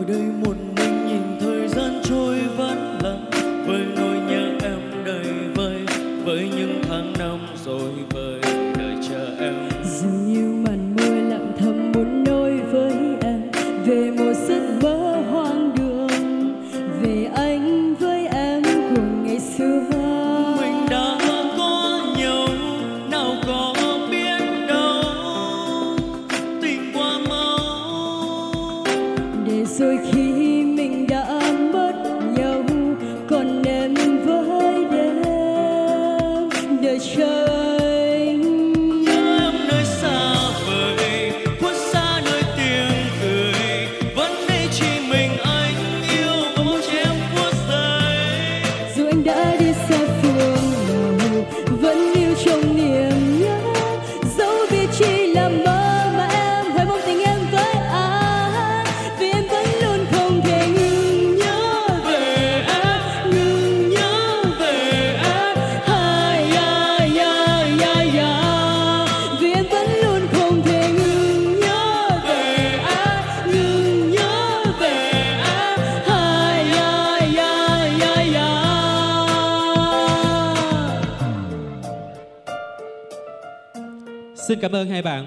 đây một mình nhìn thời gian trôi vẫn lặng, với nỗi nhớ em đầy vơi, với những tháng năm rồi vơi đợi chờ em. Dường như màn mưa lặng thầm muốn nói với em về một giấc mơ hoang đường, về anh với em của ngày xưa. Mình đã có nhau, nào có biết đâu tình qua máu. Để rồi khi mình đã mất nhau, còn em với đêm đợi chờ anh. Nhớ em nơi xa vời, khuất xa nơi tiếng cười, vẫn đây chỉ mình anh yêu và một em phút giây. Dù anh đã đi xa phương nào, vẫn yêu trong niềm nhớ, dẫu biết chỉ là mơ mà em hoài mong tình em với anh, vì em vẫn luôn không thể ngừng nhớ về em, ngừng nhớ về em. Hay ya ya ya ya, vì em vẫn luôn không thể ngừng nhớ về em, ngừng nhớ về em. Hay ya ya ya ya. Xin cảm ơn hai bạn.